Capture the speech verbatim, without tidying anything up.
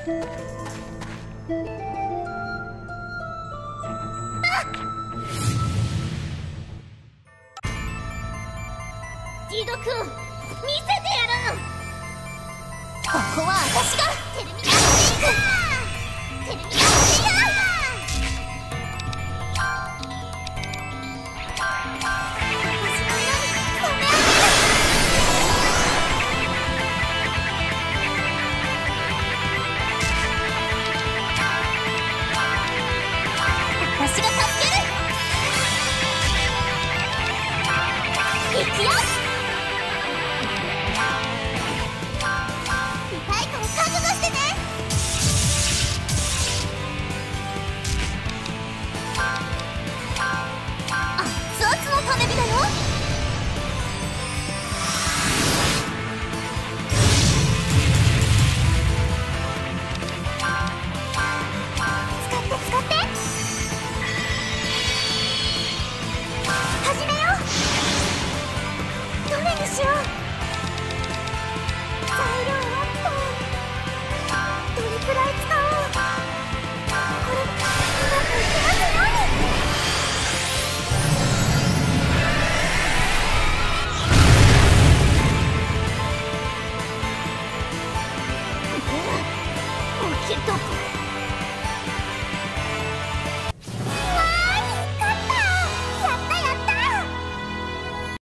ギド君、見せてやる。ここは私がテルミナーテイカーテルミナーテイカー私が助ける。行くよ。痛いから覚悟してね。熱々の種火だよ。使って使って始めよう。どれにしよう。材料はっとどれくらい使おう。これうまくいきますように。うん、起きとく。